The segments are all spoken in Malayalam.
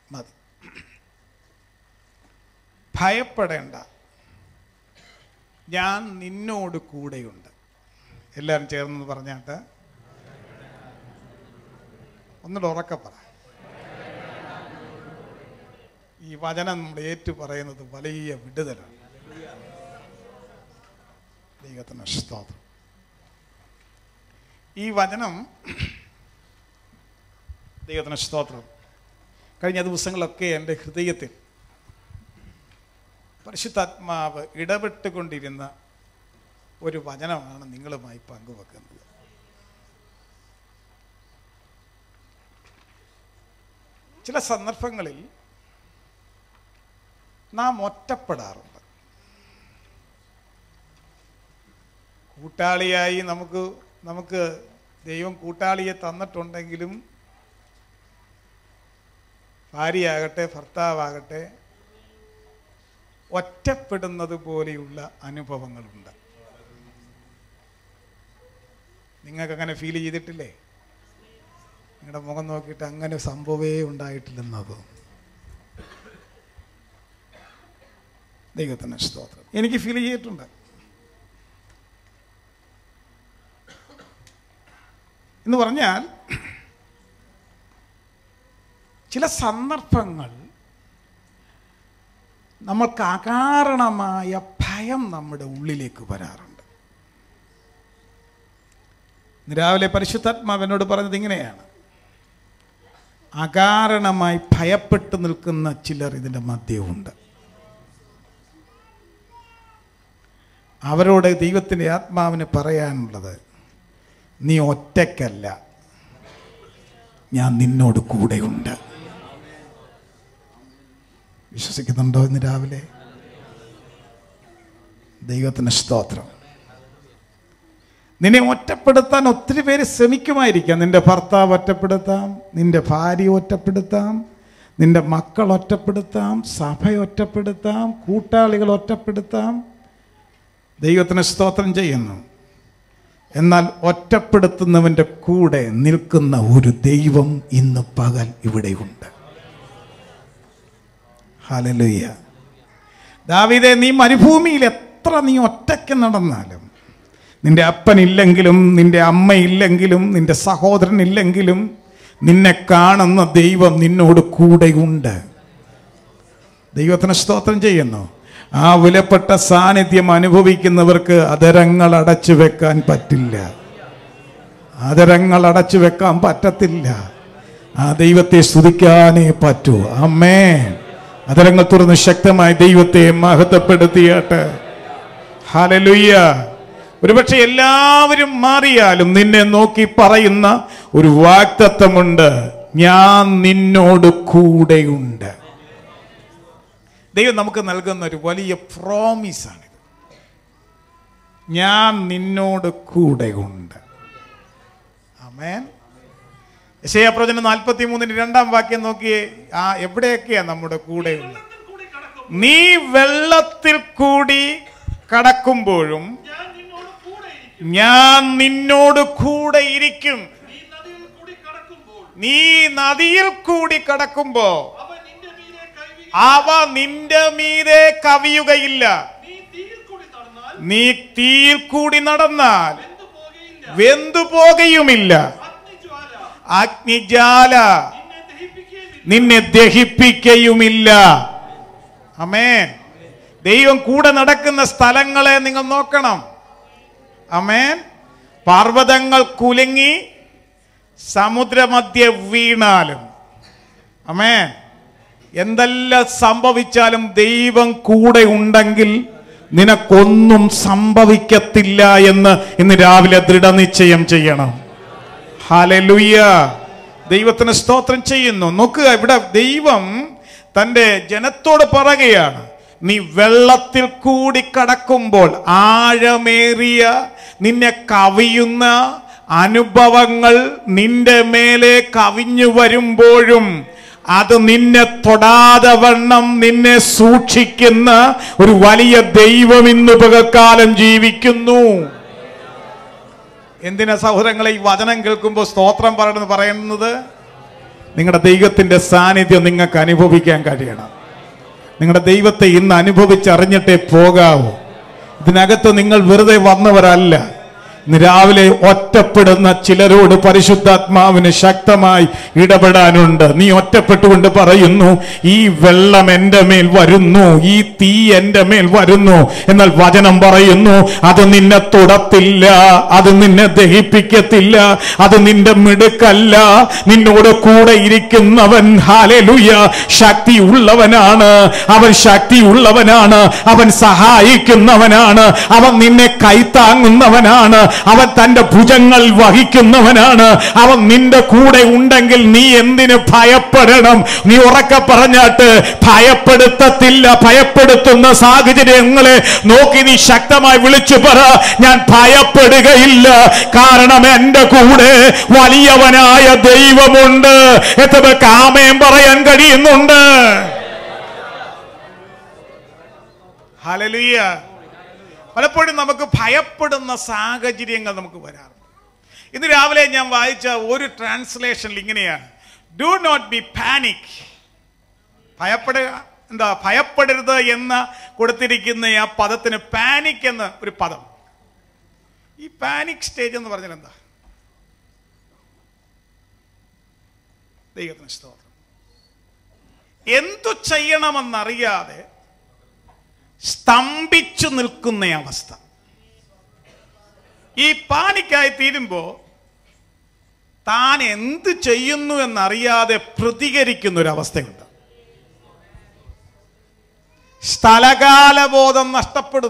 മതി. ഭയപ്പെടേണ്ട, ഞാൻ നിന്നോട് കൂടെയുണ്ട്. എല്ലാവരും ചേർന്ന് പറഞ്ഞാട്ട് ഒന്നുകൂടെ ഉറക്കെ പറ. ഈ വചനം നമ്മൾ ഏറ്റു പറയുന്നത് വലിയ വിടുതലാണ്. ദൈവത്തിന് സ്തോത്രം. ഈ വചനം ദൈവത്തിന് സ്തോത്രം കഴിഞ്ഞ ദിവസങ്ങളൊക്കെ എൻ്റെ ഹൃദയത്തിൽ പരിശുദ്ധാത്മാവ് ഇടപെട്ടുകൊണ്ടിരുന്ന ഒരു വചനമാണ് നിങ്ങളുമായി പങ്കുവെക്കുന്നത്. ചില സന്ദർഭങ്ങളിൽ നാം ഒറ്റപ്പെടാറുണ്ട്. കൂട്ടാളിയായി നമുക്ക് ദൈവം കൂട്ടാളിയെ തന്നിട്ടുണ്ടെങ്കിലും ഭാര്യയാകട്ടെ ഭർത്താവാകട്ടെ ഒറ്റപ്പെടുന്നത് പോലെയുള്ള അനുഭവങ്ങളുണ്ട്. നിങ്ങൾക്കങ്ങനെ ഫീൽ ചെയ്തിട്ടില്ലേ? നിങ്ങളുടെ മുഖം നോക്കിയിട്ട് അങ്ങനെ സംഭവമേ ഉണ്ടായിട്ടില്ലെന്നത്. ദൈവത്തിന് സ്തോത്രം. എനിക്ക് ഫീൽ ചെയ്തിട്ടുണ്ട്. എന്ന് പറഞ്ഞാൽ ചില സന്ദർഭങ്ങൾ നമ്മൾക്ക് അകാരണമായ ഭയം നമ്മുടെ ഉള്ളിലേക്ക് വരാറുണ്ട്. രാവിലെ പരിശുദ്ധാത്മാവനോട് പറഞ്ഞത് ഇങ്ങനെയാണ്: അകാരണമായി ഭയപ്പെട്ടു നിൽക്കുന്ന ചിലർ ഇതിൻ്റെ മധ്യമുണ്ട്. അവരോട് ദൈവത്തിൻ്റെ ആത്മാവിന് പറയാനുള്ളത്, നീ ഒറ്റയ്ക്കല്ല, ഞാൻ നിന്നോട് കൂടെയുണ്ട്. വിശ്വസിക്കുന്നുണ്ടോ ഇന്ന് രാവിലെ? ദൈവത്തിന് സ്തോത്രം. നിന്നെ ഒറ്റപ്പെടുത്താൻ ഒത്തിരി പേര് ശ്രമിക്കുമായിരിക്കാം. നിന്റെ ഭർത്താവ് ഒറ്റപ്പെടുത്താം, നിന്റെ ഭാര്യ ഒറ്റപ്പെടുത്താം, നിന്റെ മക്കൾ ഒറ്റപ്പെടുത്താം, സഭ ഒറ്റപ്പെടുത്താം, കൂട്ടാളികൾ ഒറ്റപ്പെടുത്താം. ദൈവത്തിന് സ്തോത്രം ചെയ്യുന്നു. എന്നാൽ ഒറ്റപ്പെടുത്തുന്നവൻ്റെ കൂടെ നിൽക്കുന്ന ഒരു ദൈവം ഇന്ന് പകൽ ഇവിടെയുണ്ട്. ഹല്ലേലൂയ. ദാവീദേ, നീ മരുഭൂമിയിൽ എത്ര നീ ഒറ്റയ്ക്ക് നടന്നാലും, നിന്റെ അപ്പനില്ലെങ്കിലും നിന്റെ അമ്മയില്ലെങ്കിലും നിന്റെ സഹോദരനില്ലെങ്കിലും നിന്നെ കാണുന്ന ദൈവം നിന്നോട് കൂടെയുണ്ട്. ദൈവത്തിന് സ്തോത്രം ചെയ്യുന്നു. ആ വിലപ്പെട്ട സാന്നിധ്യം അനുഭവിക്കുന്നവർക്ക് അധരങ്ങൾ അടച്ചു വെക്കാൻ പറ്റില്ല. അധരങ്ങൾ അടച്ചു വെക്കാൻ പറ്റത്തില്ല. ആ ദൈവത്തെ സ്തുതിക്കാനേ പറ്റൂ. ആമേൻ. അധരങ്ങൾ തുറന്ന് ശക്തമായി ദൈവത്തെ മഹത്വപ്പെടുത്തിയാട്ടെ. ഹല്ലേലൂയ. ഒരുപക്ഷെ എല്ലാവരും മാറിയാലും നിന്നെ നോക്കി പറയുന്ന ഒരു വാഗ്ദത്തമുണ്ട്: ഞാൻ നിന്നോട് കൂടെയുണ്ട്. ദൈവം നമുക്ക് നൽകുന്ന ഒരു വലിയ പ്രോമിസാണിത്. ഞാൻ നിന്നോട് കൂടെയുണ്ട്. ആമേൻ. യെശയ്യാപ്രവചനം 43:2 നോക്കിയേ. എവിടെയൊക്കെയാ നമ്മുടെ കൂടെയുള്ളത്? നീ വെള്ളത്തിൽ കൂടി കടക്കുമ്പോഴും ഞാൻ നിന്നോട് കൂടെ ഇരിക്കും. നീ നദിയിൽ കൂടി കടക്കുമ്പോ അവ നിന്റെ മീതെ കവിയുകയില്ല. നീ തീയിൽ കൂടി നടന്നാൽ വെന്തുപോകുകയുമില്ല. അഗ്നിജ്വാല നിന്നെ ദഹിപ്പിക്കുകയുമില്ല. ആമേൻ. ദൈവം കൂടെ നടക്കുന്ന സ്ഥലങ്ങളെ നിങ്ങൾ നോക്കണം. ആമേൻ. പർവ്വതങ്ങൾ കുലുങ്ങി സമുദ്രമധ്യേ വീണാലും, ആമേൻ, എന്തെല്ലാം സംഭവിച്ചാലും ദൈവം കൂടെ ഉണ്ടെങ്കിൽ നിനക്കൊന്നും സംഭവിക്കത്തില്ല എന്ന് ഇന്ന് രാവിലെ ദൃഢനിശ്ചയം ചെയ്യണം. ഹല്ലേലൂയ. ദൈവത്തിന് സ്തോത്രം ചെയ്യുന്നു. നോക്കുക, ഇവിടെ ദൈവം തൻ്റെ ജനത്തോട് പറയുകയാണ്: നീ വെള്ളത്തിൽ കൂടി കടക്കുമ്പോൾ, ആഴമേറിയ നിന്നെ കവിയുന്ന അനുഭവങ്ങൾ നിന്റെ മേലെ കവിഞ്ഞു വരുമ്പോഴും അത് നിന്നെ തൊടാതെ വണ്ണം നിന്നെ സൂക്ഷിക്കുന്ന ഒരു വലിയ ദൈവം ഇന്ന് പകൽക്കാലം ജീവിക്കുന്നു. എന്തിനാ സഹോദരങ്ങളെ ഈ വചനം കേൾക്കുമ്പോൾ സ്തോത്രം പറയുന്നത്? നിങ്ങളുടെ ദൈവത്തിന്റെ സാന്നിധ്യം നിങ്ങൾക്ക് അനുഭവിക്കാൻ കഴിയണം. നിങ്ങളുടെ ദൈവത്തെ ഇന്ന് അനുഭവിച്ചറിഞ്ഞിട്ടേ പോകാവൂ. ഇതിനകത്ത് നിങ്ങൾ വെറുതെ വന്നവരല്ല. ഇന്ന് രാവിലെ ഒറ്റപ്പെടുന്ന ചിലരോട് പരിശുദ്ധാത്മാവിന് ശക്തമായി ഇടപെടാനുണ്ട്. നീ ഒറ്റപ്പെട്ടുകൊണ്ട് പറയുന്നു, ഈ വെള്ളം എൻ്റെ മേൽ വരുന്നു, ഈ തീ എൻ്റെ മേൽ വരുന്നു. എന്നാൽ വചനം പറയുന്നു, അത് നിന്നെ തൊടത്തില്ല, അത് നിന്നെ ദഹിപ്പിക്കത്തില്ല, അത് നിന്റെ മിടുക്കല്ല. നിന്നോട് കൂടെ ഇരിക്കുന്നവൻ ഹല്ലേലൂയ ശക്തി ഉള്ളവനാണ്. അവൻ ശക്തി ഉള്ളവനാണ്. അവൻ സഹായിക്കുന്നവനാണ്. അവൻ നിന്നെ കൈത്താങ്ങുന്നവനാണ്. അവൻ തന്റെ ഭുജങ്ങൾ വഹിക്കുന്നവനാണ്. അവൻ നിന്റെ കൂടെ ഉണ്ടെങ്കിൽ നീ എന്തിന് ഭയപ്പെടണം? നീ ഉറക്കെ പറഞ്ഞാട്ട്, ഭയപ്പെടുത്തത്തില്ല. ഭയപ്പെടുത്തുന്ന സാഹചര്യങ്ങളെ നോക്കി നീ ശക്തമായി വിളിച്ചു പറ, ഞാൻ ഭയപ്പെടുകയില്ല, കാരണം എന്റെ കൂടെ വലിയവനായ ദൈവമുണ്ട്. എത്ര പേർക്ക് ആമേൻ പറയാൻ കഴിയുന്നുണ്ട്? ഹല്ലേലൂയ. പലപ്പോഴും നമുക്ക് ഭയപ്പെടുന്ന സാഹചര്യങ്ങൾ നമുക്ക് വരാറുണ്ട്. ഇന്ന് രാവിലെ ഞാൻ വായിച്ച ഒരു ട്രാൻസ്ലേഷനിൽ ഇങ്ങനെയാണ്, ഡു നോട്ട് ബി പാനിക്. ഭയപ്പെടരുത് എന്ന് കൊടുത്തിരിക്കുന്ന ആ പദത്തിന് പാനിക് എന്ന ഒരു പദം. ഈ പാനിക് സ്റ്റേജ് എന്ന് പറഞ്ഞാൽ എന്താ? ദൈവത്തിന് സ്തോത്രം. എന്തു ചെയ്യണമെന്നറിയാതെ സ്തംഭിച്ചു നിൽക്കുന്ന അവസ്ഥ. ഈ പാനിക്കായി തീരുമ്പോ താൻ എന്ത് ചെയ്യുന്നു എന്നറിയാതെ പ്രതികരിക്കുന്ന ഒരു അവസ്ഥയുണ്ട്. സ്ഥലകാലബോധം നഷ്ടപ്പെടും.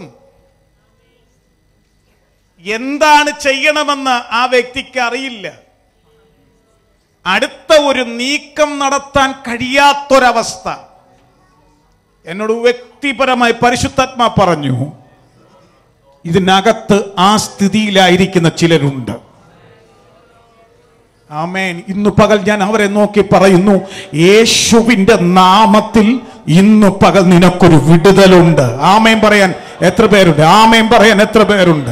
എന്താണ് ചെയ്യണമെന്ന് ആ വ്യക്തിക്ക് അറിയില്ല. അടുത്ത ഒരു നീക്കം നടത്താൻ കഴിയാത്തൊരവസ്ഥ. എന്നോട് വ്യക്തിപരമായി പരിശുദ്ധാത്മാ പറഞ്ഞു, ഇതിനകത്ത് ആ സ്ഥിതിയിലായിരിക്കുന്ന ചിലരുണ്ട്. ആമേൻ. ഇന്നു പകൽ ഞാൻ അവരെ നോക്കി പറയുന്നു, യേശുവിന്റെ നാമത്തിൽ ഇന്നു പകൽ നിനക്കൊരു വിടുതലുണ്ട്. ആമേൻ പറയാൻ എത്ര പേരുണ്ട്? ആമേൻ പറയാൻ എത്ര പേരുണ്ട്?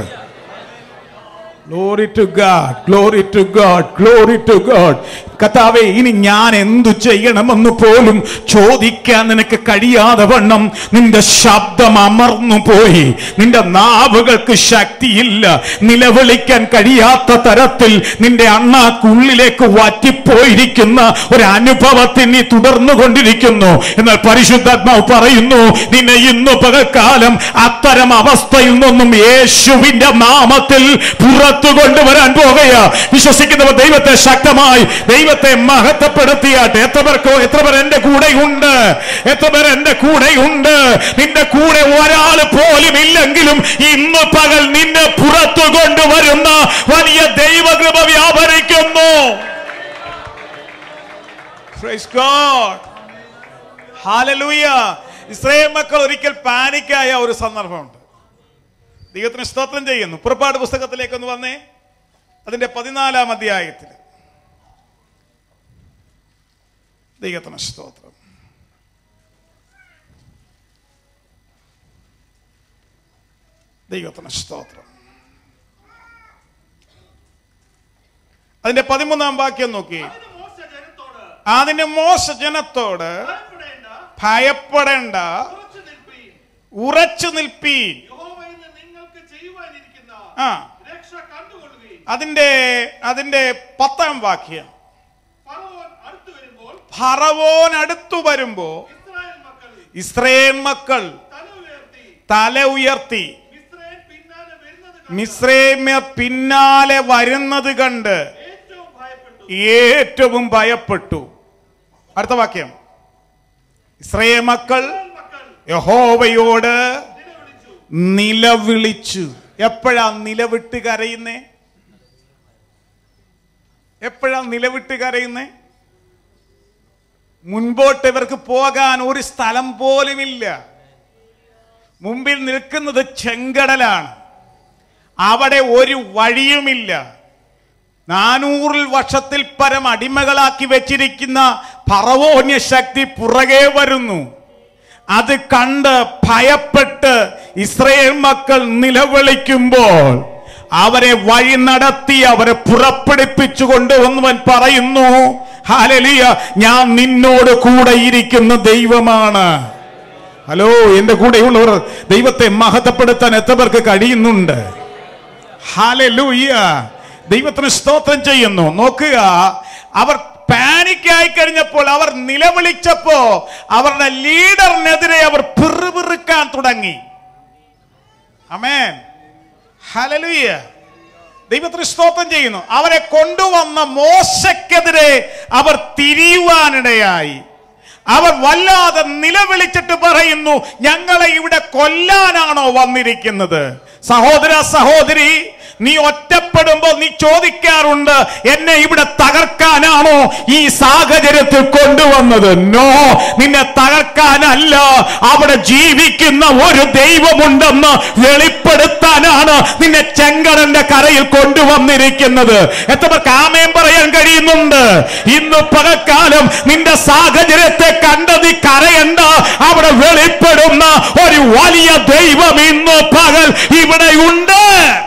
Glory to God, glory to God, glory to God. കർത്താവേ, ഇനി ഞാൻ എന്തു ചെയ്യണമെന്ന് പോലും ചോദിക്കാൻ നിനക്ക് കഴിയാതെ വണ്ണം നിന്റെ ശബ്ദം അമർന്നു പോയി. നിന്റെ നാവുകൾക്ക് ശക്തിയില്ല. നിലവിളിക്കാൻ കഴിയാത്ത തരത്തിൽ നിന്റെ അണ്ണാക്കുള്ളിലേക്ക് വറ്റിപ്പോയിരിക്കുന്ന ഒരു അനുഭവത്തിൽ നീ തുടർന്നു കൊണ്ടിരിക്കുന്നു. എന്നാൽ പരിശുദ്ധാത്മാവ് പറയുന്നു, നിന്നെ ഇന്നു പകൽക്കാലം അത്തരം അവസ്ഥയിൽ നിന്നും യേശുവിന്റെ നാമത്തിൽ പുറത്തു കൊണ്ടുവരാൻ പോകുക. വിശ്വസിക്കുന്നവർ ദൈവത്തെ ശക്തമായി, ദൈവത്തെ മഹത്വപ്പെടുത്തിയാട്ടെ. എത്ര പേർ എന്റെ കൂടെയുണ്ട്? എത്ര പേർ എന്റെ കൂടെയുണ്ട്? നിന്റെ കൂടെ ഒരാൾ പോലും ഇല്ലെങ്കിലും ഇന്ന് പകൽ നിന്നെ പുറത്തു കൊണ്ടുവരുന്ന വലിയ ദൈവകൃപ വ്യാപരിക്കുന്നു. Praise God. Hallelujah. ഇസ്രായേൽ മക്കൾ ഒരിക്കൽ പാനിക്കായ ഒരു സന്ദർഭമുണ്ട്. ദൈവത്തിന് സ്തോത്രം ചെയ്യുന്നു. പുറപ്പാട് പുസ്തകത്തിലേക്ക് ഒന്ന് വന്നേ. അതിന്റെ 14-ാം അധ്യായത്തിൽ. ദൈവത്തിന് സ്തോത്രം. ദൈവത്തിന് സ്തോത്രം. അതിന്റെ 13-ാം വാക്യം നോക്കി. അതിന് മോശ ജനത്തോട്, ഭയപ്പെടേണ്ട, ഉറച്ചു നിൽപ്പീൻ. അതിന്റെ 10-ാം വാക്യം. ഫറവോൻ അടുത്തു വരുമ്പോ ഇസ്രായേൽ മക്കൾ തല ഉയർത്തി മിസ്രൈമ്യർ പിന്നാലെ വരുന്നത് കണ്ട് ഏറ്റവും ഭയപ്പെട്ടു. അടുത്ത വാക്യം. ഇസ്രായേൽ മക്കൾ യഹോവയോട് നിലവിളിച്ചു. എപ്പോഴാ നിലവിട്ട് കരയുന്നേ? എപ്പോഴാ നിലവിട്ട് കരയുന്നേ? മുൻപോട്ട് ഇവർക്ക് പോകാൻ ഒരു സ്ഥലം പോലുമില്ല. മുമ്പിൽ നിൽക്കുന്നത് ചെങ്കടലാണ്. അവിടെ ഒരു വഴിയുമില്ല. 400 വർഷത്തിൽ പരം അടിമകളാക്കി വെച്ചിരിക്കുന്ന ഫറവോന്യ ശക്തി പുറകെ വരുന്നു. അത് കണ്ട് ഭയപ്പെട്ട് ഇസ്രായേൽ മക്കൾ നിലവിളിക്കുമ്പോൾ അവരെ വഴി നടത്തി അവരെ പുറപ്പെടുപ്പിച്ചു കൊണ്ടുവന്നവൻ പറയുന്നു, ഹല്ലേലൂയ, ഞാൻ നിന്നോട് കൂടെ ഇരിക്കുന്ന ദൈവമാണ്. ഹലോ, എന്റെ കൂടെയുള്ളവർ ദൈവത്തെ മഹത്വപ്പെടുത്താൻ എത്രപേർക്ക് കഴിയുന്നുണ്ട്? ഹല്ലേലൂയ, ദൈവത്തിന് സ്തോത്രം ചെയ്യുന്നു. നോക്കുക, അവർ പാനിക്കായി കഴിഞ്ഞപ്പോൾ, അവർ നിലവിളിച്ചപ്പോ അവരുടെ ലീഡറിനെതിരെ അവർ പിറുപിറുക്കാൻ തുടങ്ങി. ആമേൻ, ഹല്ലേലൂയ, ദൈവത്തിന് സ്തോത്രം ചെയ്യുന്നു. അവരെ കൊണ്ടുവന്ന മോശയ്ക്കെതിരെ അവർ തിരിയുവാനിടയായി. അവർ വല്ലാതെ നിലവിളിച്ചിട്ട് പറയുന്നു, ഞങ്ങളെ ഇവിടെ കൊല്ലാനാണോ വന്നിരിക്കുന്നത്? സഹോദര സഹോദരി, നീ ഒറ്റപ്പെടുമ്പോൾ നീ ചോദിക്കാറുണ്ട്, എന്നെ ഇവിടെ തകർക്കാനാണോ ഈ സാഹചര്യത്തിൽ കൊണ്ടുവന്നത്? നോ, നിന്നെ തകർക്കാനല്ല, അവിടെ ജീവിക്കുന്ന ഒരു ദൈവമുണ്ടെന്ന് വെളിപ്പെടുത്താനാണ് നിന്നെ ചെങ്കടലിന്റെ കരയിൽ കൊണ്ടുവന്നിരിക്കുന്നത്. എത്രപേർക്ക് ആമേൻ പറയാൻ കഴിയുന്നുണ്ട്? ഇന്ന് പകൽക്കാലം നിന്റെ സാഹചര്യത്തെ കണ്ട് നീ കരയണ്ട. അവിടെ വെളിപ്പെടുന്ന ഒരു വലിയ ദൈവം ഇന്ന് പകൽ ഇവിടെയുണ്ട്.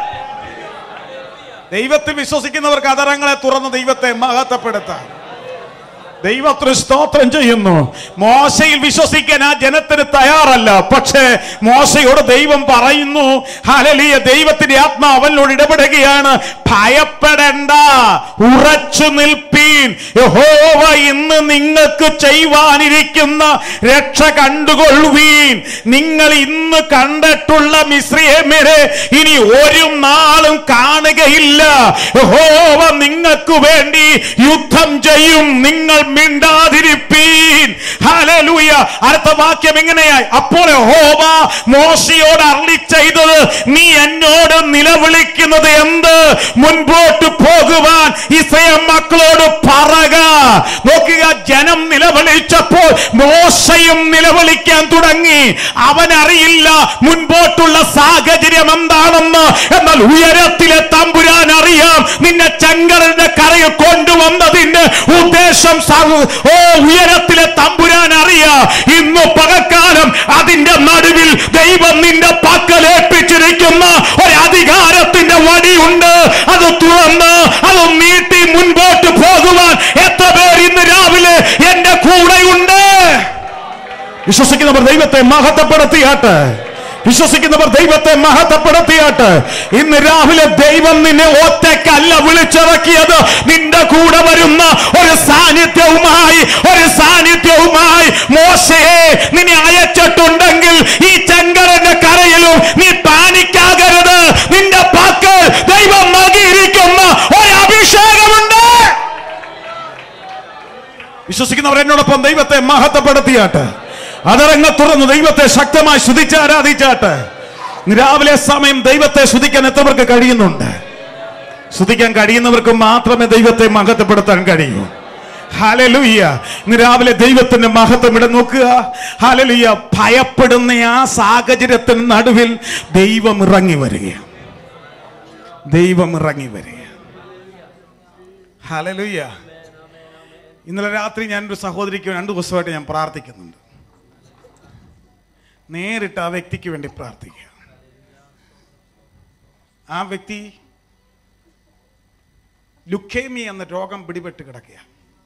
ദൈവത്തിൽ വിശ്വസിക്കുന്നവർക്ക് അതരങ്ങളെ തുറന്ന് ദൈവത്തെ മഹത്വപ്പെടുത്താം. ദൈവത്തിന് സ്തോത്രം ചെയ്യുന്നു. മോശയിൽ വിശ്വസിക്കാൻ ആ ജനത്തിന് തയ്യാറല്ല. പക്ഷേ മോശയോട് ദൈവം പറയുന്നു, ഹല്ലേലൂയ, ദൈവത്തിന്റെ ആത്മാ അവനോട് ഇടപെടുകയാണ്, ഭയപ്പെടേണ്ട, ഉറച്ചു നിൽപ്പീൻ. യഹോവ ഇന്ന് നിങ്ങൾക്ക് ചെയ്യുവാനിരിക്കുന്ന രക്ഷ കണ്ടുകൊള്ളുവീൻ. നിങ്ങൾ ഇന്ന് കണ്ടിട്ടുള്ള മിസ്രയീമ്യരെ ഇനി ഒരു നാളും കാണുകയില്ല. യഹോവ നിങ്ങൾക്ക് വേണ്ടി യുദ്ധം ചെയ്യും. നിങ്ങൾ മിണ്ടാതിരിപ്പീൻ. ഹല്ലേലൂയ. അടുത്ത വാക്യം ഇങ്ങനെയായി, അപ്പോൾ യഹോവ മോശയോട് അരുളി ചെയ്തത്, നീ എന്നോട് നിലവിളിക്കുന്നത് എന്ത്? മുൻപോട്ട് പോകുവാൻ ഇസ്രായേൽ മക്കളോട് പറക. നോക്കുക, ജനം നിലവിളിച്ചപ്പോൾ മോശയും നിലവിളിക്കാൻ തുടങ്ങി. അവനറിയില്ല മുൻപോട്ടുള്ള സാഹചര്യം എന്താണെന്ന്. എന്നാൽ ഉയരത്തിലെ തമ്പുരാൻ അറിയാം. നിന്നെ ചെങ്കടലിന്റെ കരയിൽ കൊണ്ടുവന്നതിന്റെ ഉദ്ദേശം ഉയരത്തിലെ തമ്പുരാൻ അറിയാം. ഇന്ന് പകൽക്കാലം അതിന്റെ നടുവിൽ ദൈവം നിന്റെ പക്കൽ ഏൽപ്പിച്ചിരിക്കുന്ന ഒരു അധികാരത്തിന്റെ വടിയുണ്ട്. അത് തുറന്ന് അത് നീട്ടി മുൻപോട്ട് പോകുവാൻ എത്ര പേർ ഇന്ന് രാവിലെ എന്റെ കൂടെയുണ്ട്? വിശ്വസിക്കുന്നവർ ദൈവത്തെ മഹത്വപ്പെടുത്തിയാട്ടെ. വിശ്വസിക്കുന്നവർ ദൈവത്തെ മഹത്വപ്പെടുത്തിയാട്ടെ. ഇന്ന് രാവിലെ ദൈവം നിന്നെ ഒറ്റയ്ക്കല്ല വിളിച്ചിറക്കിയത്. നിന്റെ കൂടെ വരുന്ന ഒരു സാന്നിധ്യവുമായി മോശയെ നിന്നെ അയച്ചിട്ടുണ്ടെങ്കിൽ ഈ ചെങ്കടലിന്റെ കരയിലും നീ പാനിക്കാകരുത്. നിന്റെ പക്കൽ ദൈവം നൽകിയിരിക്കുന്ന ഒരു അഭിഷേകമുണ്ട്. വിശ്വസിക്കുന്നവർ എന്നോടൊപ്പം ദൈവത്തെ മഹത്വപ്പെടുത്തിയാട്ടെ. അതരങ്ങൾ തുറന്ന് ദൈവത്തെ ശക്തമായി സ്തുതിച്ച് ആരാധിച്ചാട്ടെ. രാവിലെ സമയം ദൈവത്തെ സ്തുതിക്കാൻ എത്രവർക്ക് കഴിയുന്നുണ്ട്? സ്തുതിക്കാൻ കഴിയുന്നവർക്ക് മാത്രമേ ദൈവത്തെ മഹത്വപ്പെടുത്താൻ കഴിയൂ. ഹല്ലേലൂയ. ഇന്ന് രാവിലെ ദൈവത്തിന്റെ മഹത്വം ഇവിടെ നോക്കുക. ഹല്ലേലൂയ. ഭയപ്പെടുന്ന ആ സാഹചര്യത്തിന് നടുവിൽ ദൈവം ഇറങ്ങി വരിക. ഹല്ലേലൂയ. ഇന്നലെ രാത്രി ഞാനൊരു സഹോദരിക്ക് 2 ദിവസമായിട്ട് ഞാൻ പ്രാർത്ഥിക്കുന്നുണ്ട്. നേരിട്ട് ആ വ്യക്തിക്ക് വേണ്ടി പ്രാർത്ഥിക്കുക. ആ വ്യക്തി ലുക്കേമിയ എന്ന രോഗം പിടിപെട്ട് കിടക്കുക.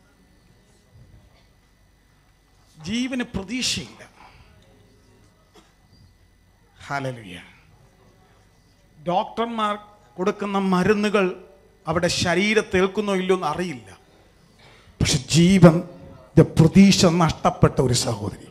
ജീവന് പ്രതീക്ഷയില്ല. ഹല്ലേലൂയ. ഡോക്ടർമാർ കൊടുക്കുന്ന മരുന്നുകൾ അവിടെ ശരീരത്തിൽ ഏൽക്കുന്നോ ഇല്ലോ എന്ന് അറിയില്ല. പക്ഷെ ജീവന്റെ പ്രതീക്ഷ നഷ്ടപ്പെട്ട ഒരു സഹോദരി.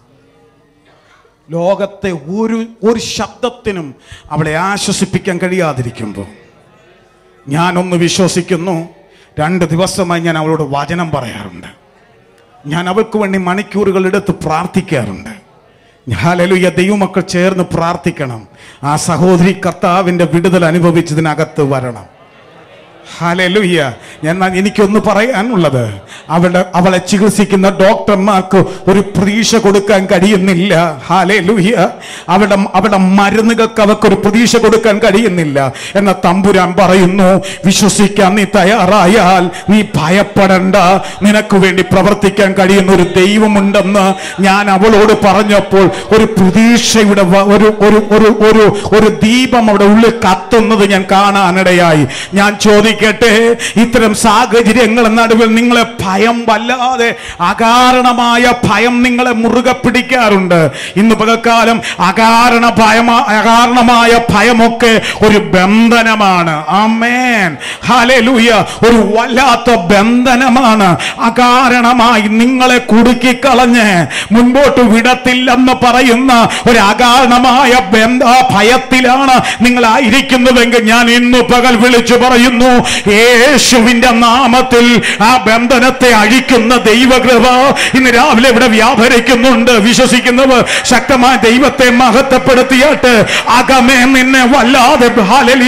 ലോകത്തെ ഒരു ശബ്ദത്തിനും അവളെ ആശ്വസിപ്പിക്കാൻ കഴിയാതിരിക്കുമ്പോൾ ഞാനൊന്ന് വിശ്വസിക്കുന്നു. 2 ദിവസമായി ഞാൻ അവളോട് വചനം പറയാറുണ്ട്. ഞാൻ അവൾക്ക് വേണ്ടി മണിക്കൂറുകൾ എടുത്ത് പ്രാർത്ഥിക്കാറുണ്ട്. ഹല്ലേലൂയ. ദൈവമക്കൾ ചേർന്ന് പ്രാർത്ഥിക്കണം. ആ സഹോദരി കർത്താവിൻ്റെ വിടുതൽ അനുഭവിച്ചതിനകത്ത് വരണം. ഹല്ലേലൂയ. എന്നാൽ എനിക്കൊന്ന് പറയാനുള്ളത്, അവളെ ചികിത്സിക്കുന്ന ഡോക്ടർമാർക്ക് ഒരു പ്രതീക്ഷ കൊടുക്കാൻ കഴിയുന്നില്ല. ഹല്ലേലൂയ. അവരുടെ മരുന്നുകൾക്ക് അവർക്കൊരു പ്രതീക്ഷ കൊടുക്കാൻ കഴിയുന്നില്ല. എന്ന തമ്പുരാൻ പറയുന്നു, വിശ്വസിക്കാൻ നീ തയ്യാറായാൽ നീ ഭയപ്പെടണ്ട. നിനക്ക് വേണ്ടി പ്രവർത്തിക്കാൻ കഴിയുന്ന ഒരു ദൈവമുണ്ടെന്ന് ഞാൻ അവളോട് പറഞ്ഞപ്പോൾ ഒരു പ്രതീക്ഷയുടെ ഒരു ദീപം അവിടെ ഉള്ളിൽ കത്തുന്നത് ഞാൻ കാണാനിടയായി. ഞാൻ ചോദിക്കും, ചോദിക്കട്ടെ, ഇത്തരം സാഹചര്യങ്ങളുടെ നടുവിൽ നിങ്ങളെ ഭയം വല്ലാതെ അകാരണമായ ഭയം നിങ്ങളെ മുറുകെ പിടിക്കാറുണ്ട്. ഇന്ന് പകൽക്കാലം അകാരണമായ ഭയമൊക്കെ ഒരു ബന്ധനമാണ്. ആമേൻ, ഹല്ലേലൂയ. ഒരു വല്ലാത്ത ബന്ധനമാണ്. അകാരണമായി നിങ്ങളെ കുടുക്കിക്കളഞ്ഞ് മുൻപോട്ട് വിടത്തില്ലെന്ന് പറയുന്ന ഒരു അകാരണമായ ഭയത്തിലാണ് നിങ്ങളായിരിക്കുന്നുവെങ്കിൽ ഞാൻ ഇന്നു പകൽ വിളിച്ചു പറയുന്നു, യേശുവിന്റെ നാമത്തിൽ ആ ബന്ധനത്തെ അഴിക്കുന്ന ദൈവകൃപ ഇന്ന് രാവിലെ ഇവിടെ വ്യാപരിക്കുന്നുണ്ട്. വിശ്വസിക്കുന്നവർ ശക്തമായ ദൈവത്തെ മഹത്വപ്പെടുത്തിയിട്ട് അകമേ നിന്നെ വല്ലാതെ ഹല്ലേലൂയ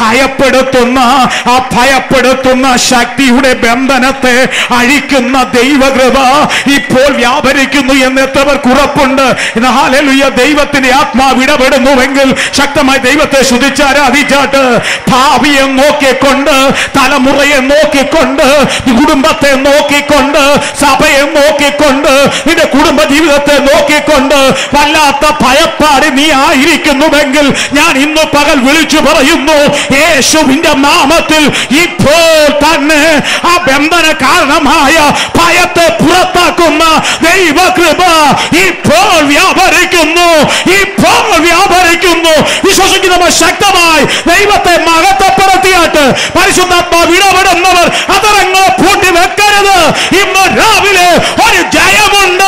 ഭയപ്പെടുത്തുന്ന ശക്തിയുടെ ബന്ധനത്തെ അഴിക്കുന്ന ദൈവകൃപ ഇപ്പോൾ വ്യാപരിക്കുന്നു എന്ന് എത്രവർക്ക് ഉറപ്പുണ്ട്? ഹല്ലേലൂയ. ദൈവത്തിന്റെ ആത്മാവ് ഇടപെടുന്നുവെങ്കിൽ ശക്തമായി ദൈവത്തെ സ്തുതിച്ച് ആരാധിച്ചാട്ട് ഭാവിയെ നോക്കിക്കൊണ്ട്, തലമുറയെ നോക്കിക്കൊണ്ട്, കുടുംബത്തെ നോക്കിക്കൊണ്ട്, സഭയെ നോക്കിക്കൊണ്ട്, നിന്റെ കുടുംബ ജീവിതത്തെ നോക്കിക്കൊണ്ട് വല്ലാത്ത ഭയപ്പാട് നീ ആയിരിക്കുന്നുവെങ്കിൽ ഞാൻ ഇന്ന് പകൽ വിളിച്ചു പറയുന്നു, യേശുവിന്റെ നാമത്തിൽ ഇപ്പോൾ തന്നെ ആ ബന്ധന കാരണമായ ഭയത്തെ പുറത്താക്കുന്ന ദൈവകൃപ ഇപ്പോൾ വ്യാപരിക്കുന്നു. വിശ്വസിക്കുന്നവർ ശക്തമായി ദൈവത്തെ മഹത്വപ്പെടുത്തിയാട്ട് പരിശുദ്ധാത്മാവ് ഇടപെടുന്നവർ അതരങ്ങളെ പൂട്ടി വെക്കരുത്. ഇന്ന് രാവിലെ ഒരു ജയമുണ്ട്.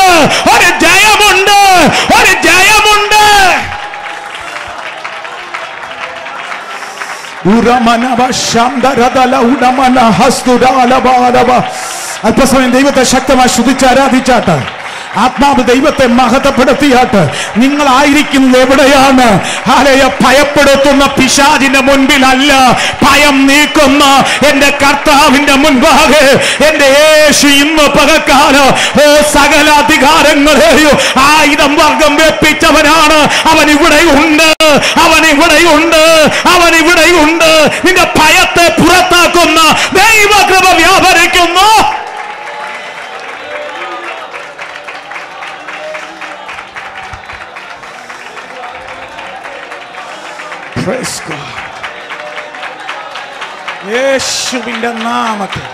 അല്പസമയം ദൈവത്തെ ശക്തമായി സ്തുതിച്ച് ആരാധിച്ചാട്ട് ആത്മാവ് ദൈവത്തെ മഹത്വപ്പെടുത്തിയാട്ട് നിങ്ങളായിരിക്കുന്നത് എവിടെയാണ്? ഭയപ്പെടുത്തുന്ന പിശാചിന്റെ മുൻപിലല്ല, ഭയം നീക്കുന്ന എന്റെ കർത്താവിന്റെ മുൻപാകെ എന്റെ യേശു ഇന്ന് പകൽക്കാലം സകല അധികാരങ്ങളെയും ആയുധം വർഗം വെപ്പിച്ചവനാണ്. അവൻ ഇവിടെയുണ്ട്. നിന്റെ ഭയത്തെ പുറത്താക്കുന്ന ദൈവകൃപ വ്യാപരിക്കുന്നു. Praise God. യേശുവിന്റെ നാമത്തിൽ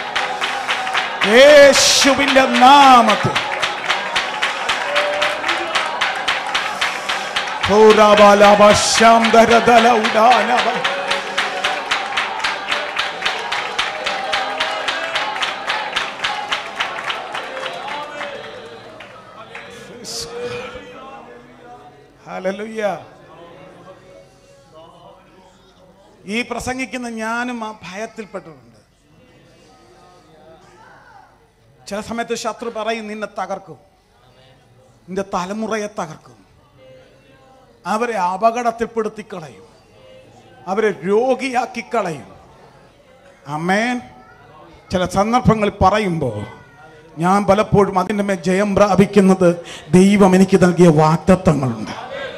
Hallelujah. ഈ പ്രസംഗിക്കുന്ന ഞാനും ആ ഭയത്തിൽപ്പെട്ടിട്ടുണ്ട്. ചില സമയത്ത് ശത്രു പറയും നിന്നെ തകർക്കും, നിന്റെ തലമുറയെ തകർക്കും, അവരെ അപകടത്തിൽപ്പെടുത്തി കളയും, അവരെ രോഗിയാക്കി കളയും. ആമേൻ. ചില സന്ദർഭങ്ങളിൽ പറയുമ്പോൾ ഞാൻ പലപ്പോഴും അതിൻ്റെ മേൽ ജയം പ്രാപിക്കുന്നത് ദൈവം എനിക്ക് നൽകിയ വാഗ്ദത്തങ്ങളുണ്ട്.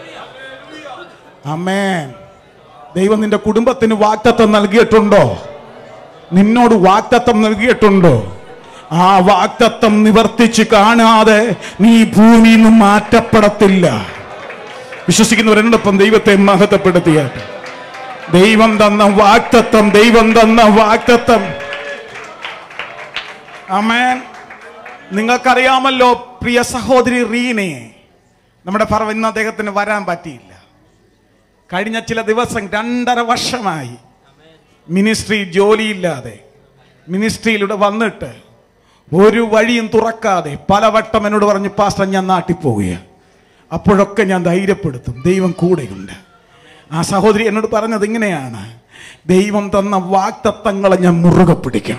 ആമേൻ. ദൈവം നിന്റെ കുടുംബത്തിന് വാഗ്ദത്തം നൽകിയിട്ടുണ്ടോ? നിന്നോട് വാഗ്ദത്തം നൽകിയിട്ടുണ്ടോ? ആ വാഗ്ദത്തം നിവർത്തിച്ച് കാണാതെ നീ ഭൂമിയിൽ നിന്ന് മാറ്റപ്പെടത്തില്ല. വിശ്വസിക്കുന്നവരെന്നോടൊപ്പം ദൈവത്തെ മഹത്വപ്പെടുത്തിയാട്ട് ദൈവം തന്ന വാഗ്ദത്തം. ആമേൻ. നിങ്ങൾക്കറിയാമല്ലോ പ്രിയ സഹോദരി റീനയെ, നമ്മുടെ Pr.Prabha ഇന്ന് അദ്ദേഹത്തിന് വരാൻ പറ്റിയില്ല. കഴിഞ്ഞ ചില ദിവസം 2.5 വർഷമായി മിനിസ്ട്രി ജോലിയില്ലാതെ മിനിസ്ട്രിയിലൂടെ വന്നിട്ട് ഒരു വഴിയും തുറക്കാതെ പലവട്ടം എന്നോട് പറഞ്ഞു, പാസ്റ്റർ ഞാൻ നാട്ടിൽ പോവുകയാണ്. അപ്പോഴൊക്കെ ഞാൻ ധൈര്യപ്പെടുത്തും, ദൈവം കൂടെയുണ്ട്. ആ സഹോദരി എന്നോട് പറഞ്ഞത് ഇങ്ങനെയാണ്, ദൈവം തന്ന വാഗ്ദത്തങ്ങളെ ഞാൻ മുറുകെ പിടിക്കും.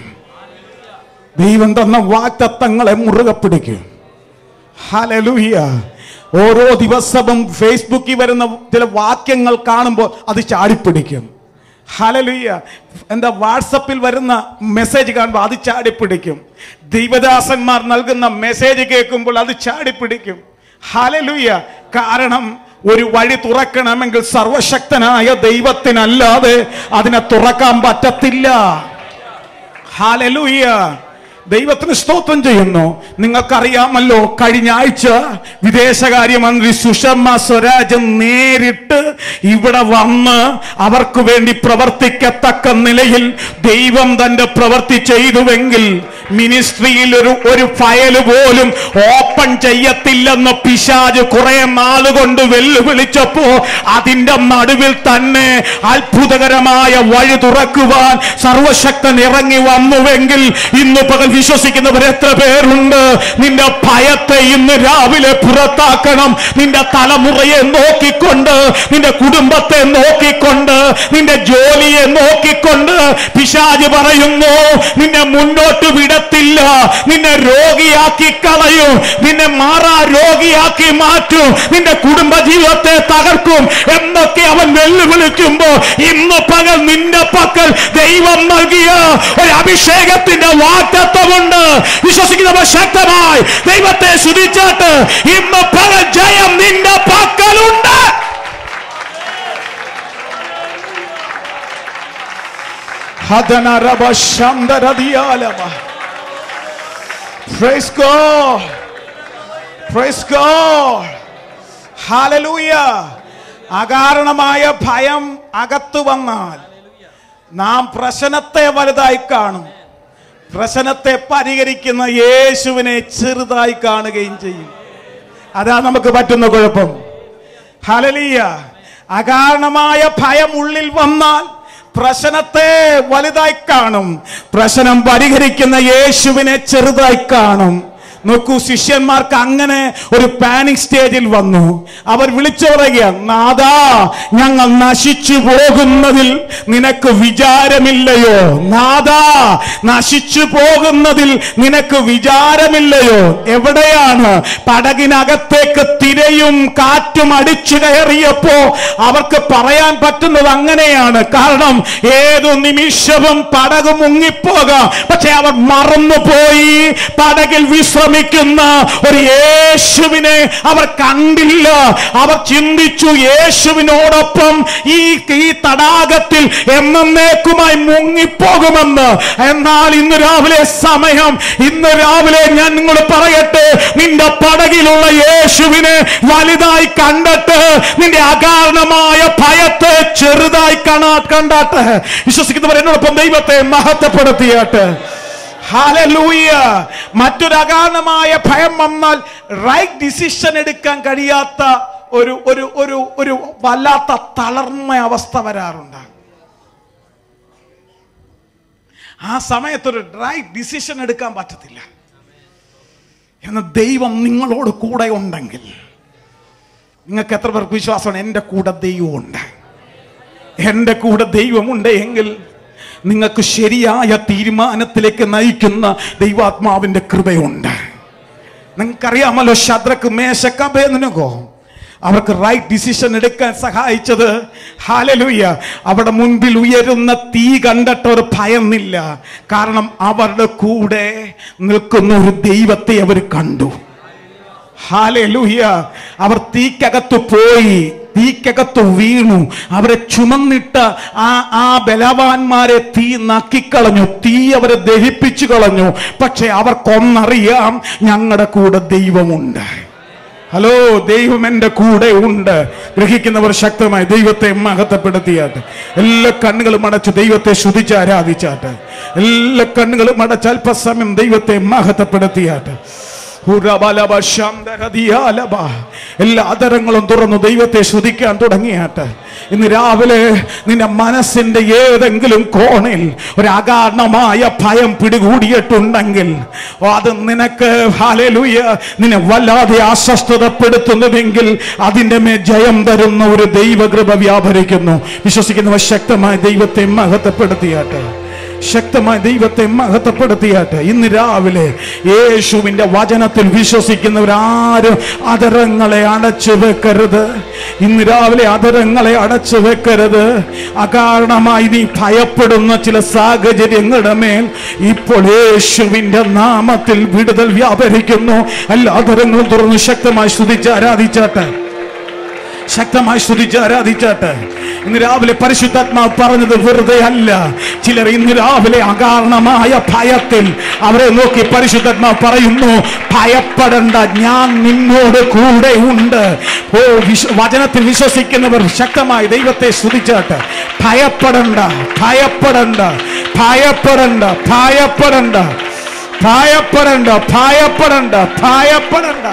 ഹല്ലേലൂയ. ഓരോ ദിവസവും ഫേസ്ബുക്കിൽ വരുന്ന ചില വാക്യങ്ങൾ കാണുമ്പോൾ അത് ചാടിപ്പിടിക്കും. ഹല്ലേലൂയ. എന്താ വാട്സപ്പിൽ വരുന്ന മെസ്സേജ് കാണുമ്പോൾ അത് ചാടിപ്പിടിക്കും. ദൈവദാസന്മാർ നൽകുന്ന മെസ്സേജ് കേൾക്കുമ്പോൾ അത് ചാടിപ്പിടിക്കും. ഹല്ലേലൂയ. കാരണം ഒരു വഴി തുറക്കണമെങ്കിൽ സർവശക്തനായ ദൈവത്തിനല്ലാതെ അതിനെ തുറക്കാൻ പറ്റത്തില്ല. ഹല്ലേലൂയ. ദൈവത്തിന് സ്തോത്രം ചെയ്യുന്നു. നിങ്ങൾക്കറിയാമല്ലോ, കഴിഞ്ഞ ആഴ്ച വിദേശകാര്യമന്ത്രി സുഷമ സ്വരാജ് നേരിട്ട് ഇവിടെ വന്ന് അവർക്ക് വേണ്ടി പ്രവർത്തിക്കത്തക്ക നിലയിൽ ദൈവം തന്റെ പ്രവൃത്തി ചെയ്തുവെങ്കിൽ മിനിസ്ട്രിയിൽ ഒരു ഫയൽ പോലും ഓപ്പൺ ചെയ്യത്തില്ലെന്ന് പിശാച് കുറെ നാളുകൊണ്ട് വെല്ലുവിളിച്ചപ്പോ അതിന്റെ നടുവിൽ തന്നെ അത്ഭുതകരമായ വഴി തുറക്കുവാൻ സർവശക്തൻ ഇറങ്ങി വന്നുവെങ്കിൽ ഇന്ന് പകൽ വിശ്വസിക്കുന്നവർ എത്ര പേരുണ്ട്? നിന്റെ ഭയത്തെ ഇന്ന് രാവിലെ പുറത്താക്കണം. നിന്റെ തലമുറയെ നോക്കിക്കൊണ്ട്, നിന്റെ കുടുംബത്തെ നോക്കിക്കൊണ്ട്, നിന്റെ ജോലിയെ നോക്കിക്കൊണ്ട് പിശാച് പറയുന്നു നിന്നെ മുന്നോട്ട് വിടത്തില്ല, നിന്നെ രോഗിയാക്കി കളയും, നിന്നെ മാറാ രോഗിയാക്കി മാറ്റും, നിന്റെ കുടുംബ ജീവിതത്തെ തകർക്കും എന്നൊക്കെ അവൻ വെല്ലുവിളിക്കുമ്പോ ഇന്ന് പകൽ നിന്റെ പക്കൽ ദൈവം നൽകിയ ഒരു അഭിഷേകത്തിന്റെ വാഗ്ദത്തമുണ്ട്. വിശ്വസിക്കുന്നവർ ശക്തമായി ദൈവത്തെ സ്തുതിച്ചാട്ട് ഇന്ന് പകൽ ജയം നിന്റെ പക്കലുണ്ട്. Praise God. Praise God. Hallelujah. അകാരണമായ ഭയം അകത്തു വന്നാൽ നാം പ്രശ്നത്തെ വലുതായി കാണും, പ്രശ്നത്തെ പരിഹരിക്കുന്ന യേശുവിനെ ചെറുതായി കാണുകയും ചെയ്യും. അതാ നമുക്ക് പറ്റുന്ന കുഴപ്പം. ഹല്ലേലൂയ. അകാരണമായ ഭയം ഉള്ളിൽ വന്നാൽ പ്രശ്നത്തെ വലുതായി കാണും, പ്രശ്നം പരിഹരിക്കുന്ന യേശുവിനെ ചെറുതായി കാണും. നോക്കൂ, ശിഷ്യന്മാർക്ക് അങ്ങനെ ഒരു പാനിക് സ്റ്റേജിൽ വന്നു. അവർ വിളിച്ചു പറയുക, നാഥാ, ഞങ്ങൾ നശിച്ചു പോകുന്നതിൽ നിനക്ക് വിചാരമില്ലയോ? നാഥാ, നശിച്ചു പോകുന്നതിൽ നിനക്ക് വിചാരമില്ലയോ? എവിടെയാണ്? പടകിനകത്തേക്ക് തിരയും കാറ്റും അടിച്ചു കയറിയപ്പോ അവർക്ക് പറയാൻ പറ്റുന്നത് അങ്ങനെയാണ്. കാരണം ഏതു നിമിഷവും പടക് മുങ്ങിപ്പോകാം. പക്ഷെ അവർ മറന്നുപോയി പടകിൽ ഒരു യേശുവിനെ അവർ കണ്ടില്ല. അവർ ചിന്തിച്ചു യേശുവിനോടൊപ്പം ഈ തടാകത്തിൽ എന്നേക്കുമായി മുങ്ങിപ്പോകുമെന്ന്. എന്നാൽ ഇന്ന് രാവിലെ സമയം, ഇന്ന് രാവിലെ ഞാൻ നിങ്ങൾ പറയട്ടെ, നിന്റെ പടകിലുള്ള യേശുവിനെ വലുതായി കണ്ടിട്ട് നിന്റെ അകാരണമായ ഭയത്തെ ചെറുതായി കണ്ടാട്ടെ. വിശ്വസിക്കുന്നവർ എന്നോടൊപ്പം ദൈവത്തെ മഹത്വപ്പെടുത്തിയാട്ടെ. ഹല്ലേലൂയ. മറ്റൊരു അകാരണമായ ഭയം വന്നാൽ റൈറ്റ് ഡിസിഷൻ എടുക്കാൻ കഴിയാത്ത ഒരു വല്ലാത്ത തളർന്ന അവസ്ഥ വരാറുണ്ട്. ആ സമയത്തൊരു റൈറ്റ് ഡിസിഷൻ എടുക്കാൻ പറ്റത്തില്ല. എന്നാൽ ദൈവം നിങ്ങളോട് കൂടെ ഉണ്ടെങ്കിൽ, നിങ്ങൾക്ക് എത്ര പേർക്ക് വിശ്വാസമാണ് എൻ്റെ കൂടെ ദൈവമുണ്ട്? എൻ്റെ കൂടെ ദൈവമുണ്ട് എങ്കിൽ നിങ്ങൾക്ക് ശരിയായ തീരുമാനത്തിലേക്ക് നയിക്കുന്ന ദൈവാത്മാവിന്റെ കൃപയുണ്ട്. നിങ്ങൾക്കറിയാമല്ലോ, ശദ്രക്ക്, മേശക്ക്, അബേദ്നെഗോ അവർക്ക് റൈറ്റ് ഡിസിഷൻ എടുക്കാൻ സഹായിച്ചത്, ഹല്ലേലൂയ, അവിടെ മുൻപിൽ ഉയരുന്ന തീ കണ്ടിട്ട് ഒരു ഭയന്നില്ല. കാരണം അവരുടെ കൂടെ നിൽക്കുന്ന ഒരു ദൈവത്തെ അവർ കണ്ടു. ഹല്ലേലൂയ. അവർ തീക്കകത്ത് പോയി, തീക്കകത്ത് വീണു. അവരെ ചുമന്നിട്ട ആ ബലവാന്മാരെ തീ നക്കിക്കളഞ്ഞു, തീ അവരെ ദഹിപ്പിച്ചു കളഞ്ഞു. പക്ഷെ അവർക്കൊന്നറിയാം, ഞങ്ങളുടെ കൂടെ ദൈവമുണ്ട്. ഹലോ, ദൈവം എൻ്റെ കൂടെ ഉണ്ട്. ഗ്രഹിക്കുന്നവർ ശക്തമായി ദൈവത്തെ മഹത്വപ്പെടുത്തിയാട്ടെ. എല്ലാ കണ്ണുകളും അടച്ച് ദൈവത്തെ സ്തുതിച്ച് ആരാധിച്ചാട്ടെ. എല്ലാ കണ്ണുകളും അടച്ച് അല്പസമയം ദൈവത്തെ മഹത്വപ്പെടുത്തിയാട്ടെ. എല്ലാ ആദരങ്ങളും തുറന്നു ദൈവത്തെ സ്തുതിക്കാൻ തുടങ്ങിയാട്ടെ. ഇന്ന് രാവിലെ നിന്റെ മനസ്സിന്റെ ഏതെങ്കിലും കോണിൽ ഒരു അകാരണമായ ഭയം പിടികൂടിയിട്ടുണ്ടെങ്കിൽ അത് നിനക്ക്, ഹല്ലേലൂയ, നിന്നെ വല്ലാതെ അസ്വസ്ഥതപ്പെടുത്തുന്നുവെങ്കിൽ അതിന്റെ മേൽ ജയം തരുന്ന ഒരു ദൈവകൃപ വ്യാപരിക്കുന്നു. വിശ്വസിക്കുന്നവർ ശക്തമായി ദൈവത്തെ മഹത്വപ്പെടുത്തിയാട്ടെ. ശക്തമായി ദൈവത്തെ മഹത്വപ്പെടുത്തിയാട്ടെ. ഇന്ന് രാവിലെ യേശുവിന്റെ വചനത്തിൽ വിശ്വസിക്കുന്നവരാരും അധരങ്ങളെ അടച്ചു വെക്കരുത്. ഇന്ന് രാവിലെ അധരങ്ങളെ അടച്ചു വെക്കരുത്. അകാരണമായി നീ ഭയപ്പെടുന്ന ചില സാഹചര്യങ്ങളുടെ മേൽ ഇപ്പോൾ യേശുവിന്റെ നാമത്തിൽ വിടുതൽ വ്യാപരിക്കുന്നു. എല്ലാ അധരങ്ങളും തുറന്ന് ശക്തമായി സ്തുതിച്ച് ആരാധിച്ചാട്ടെ. ശക്തമായി സ്തുതിച്ച് ആരാധിച്ചാട്ട്. ഇന്ന് രാവിലെ പരിശുദ്ധാത്മാവ് പറഞ്ഞത് വെറുതെ അല്ല. ചിലർ ഇന്ന് രാവിലെ അകാരണമായ ഭയത്തിൽ അവരെ നോക്കി പരിശുദ്ധാത്മാവ് പറയുന്നു, ഭയപ്പെടണ്ട, ഞാൻ നിന്നോട് കൂടെ ഉണ്ട്. വചനത്തിൽ വിശ്വസിക്കുന്നവർ ശക്തമായി ദൈവത്തെ സ്തുതിച്ചാട്ട്. ഭയപ്പെടണ്ട, ഭയപ്പെടണ്ട, ഭയപ്പെടണ്ട, ഭയപ്പെടണ്ട, ഭയപ്പെടണ്ട, ഭയപ്പെടണ്ട, ഭയപ്പെടണ്ട.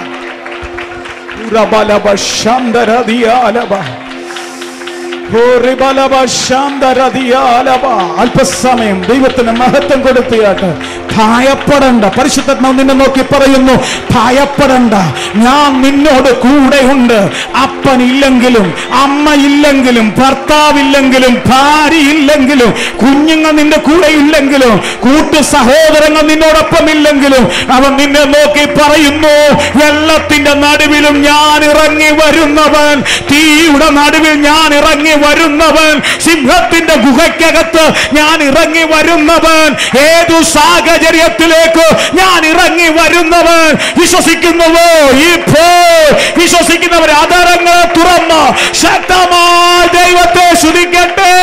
അല്പസമയം ദൈവത്തിന് മഹത്വം കൊടുത്തിയാട്ട്. ഭയപ്പെടണ്ട. പരിശുദ്ധാത്മാവ് നിന്നെ നോക്കി പറയുന്നു, ഭയപ്പെടണ്ട, ഞാൻ നിന്നോട് കൂടെ ഉണ്ട്. അപ്പനില്ലെങ്കിലും അമ്മയില്ലെങ്കിലും ഭർത്താവില്ലെങ്കിലും ഭാര്യയില്ലെങ്കിലും കുഞ്ഞുങ്ങൾ നിന്റെ കൂടെ ഇല്ലെങ്കിലും കൂട്ടു സഹോദരങ്ങൾ നിന്നോടൊപ്പം ഇല്ലെങ്കിലും അവൻ നിന്നെ നോക്കി പറയുന്നു, വെള്ളത്തിന്റെ നടുവിലും ഞാൻ ഇറങ്ങി വരുന്നവൻ, തീയുടെ നടുവിൽ ഞാൻ ഇറങ്ങി വരുന്നവൻ, സിംഹത്തിന്റെ ഗുഹയ്ക്കകത്ത് ഞാൻ ഇറങ്ങി വരുന്നവൻ, ഏതു സാഹചര്യത്തിലേക്ക് ഞാൻ ഇറങ്ങി വരുന്നവൻ. വിശ്വസിക്കുന്നുവോ? ഇപ്പോൾ വിശ്വസിക്കുന്നവർ ആധാരങ്ങളെ തുറന്ന് ശക്തമായി ദൈവത്തെ സ്തുതിക്കട്ടെ.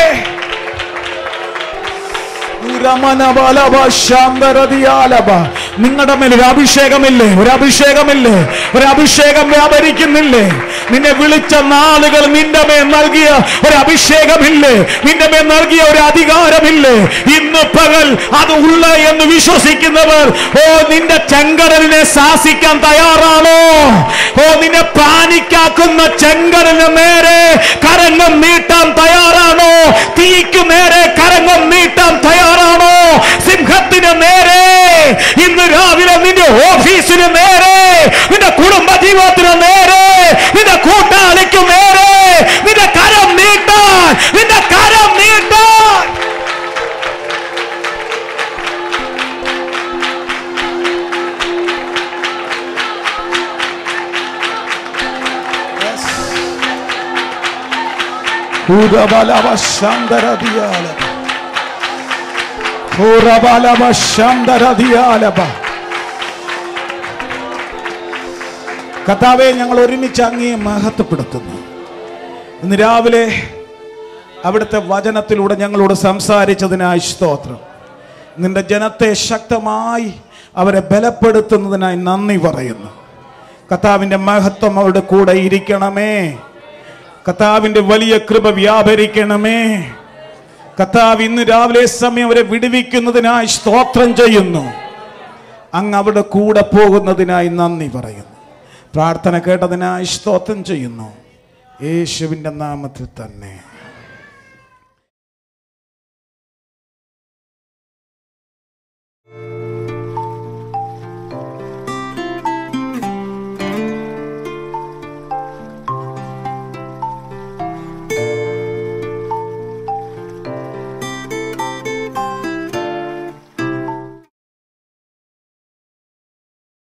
നിങ്ങളുടെ മേൽ ഒരു അഭിഷേകമില്ലേ? ഒരു അഭിഷേകമില്ലേ? ഒരു അഭിഷേകം വ്യാപരിക്കുന്നില്ലേ? നിന്നെ വിളിച്ച നാളുകൾ നിന്റെ മേൽ നൽകിയ ഒരു അഭിഷേകമില്ലേ? നിന്റെ മേൽ നൽകിയ ഒരു അധികാരമില്ലേ? ഇന്ന് പകൽ അത് ഉള്ള എന്ന് വിശ്വസിക്കുന്നവർ, ഓ നിന്റെ ചെങ്കടലിനെ ശാസിക്കാൻ തയ്യാറാണോ? ഓ നിന്നെ പാനിക്കാക്കുന്ന ചെങ്കടലിന് നേരെ കരങ്ങൾ നീട്ടാൻ തയ്യാറാണോ? തീക്കു നേരെ കരങ്ങൾ നീട്ടാൻ തയ്യാറാണോ? സിംഹത്തിന് നേരെ, ഇന്ന് രാവിലെ നിന്റെ ഓഫീസിന് നേരെ, നിന്റെ കുടുംബ ജീവിതത്തിന് നേരെ, നിന്റെ കൂട്ടാളിക്ക് നേരെ നിന്റെ കരം നീട്ടാൻ, നിന്റെ കരം നീട്ടാൻ. കർത്താവേ, ഞങ്ങൾ ഒരുമിച്ച് അങ്ങയെ മഹത്വപ്പെടുത്തുന്നു. ഇന്ന് രാവിലെ അവിടുത്തെ വചനത്തിലൂടെ ഞങ്ങളോട് സംസാരിച്ചതിനായി സ്തോത്രം. നിന്റെ ജനത്തെ ശക്തമായി അവരെ ബലപ്പെടുത്തുന്നതിനായി നന്ദി പറയുന്നു. കർത്താവിൻ്റെ മഹത്വം അവരുടെ കൂടെ ഇരിക്കണമേ. കർത്താവിൻ്റെ വലിയ കൃപ വ്യാപരിക്കണമേ. കർത്താവ് ഇന്ന് രാവിലെ സമയം അവരെ വിടുവിക്കുന്നതിനായി സ്തോത്രം ചെയ്യുന്നു. അങ്ങ് അവിടെ കൂടെ പോകുന്നതിനായി നന്ദി പറയുന്നു. പ്രാർത്ഥന കേട്ടതിനായി സ്തോത്രം ചെയ്യുന്നു. യേശുവിൻ്റെ നാമത്തിൽ തന്നെ.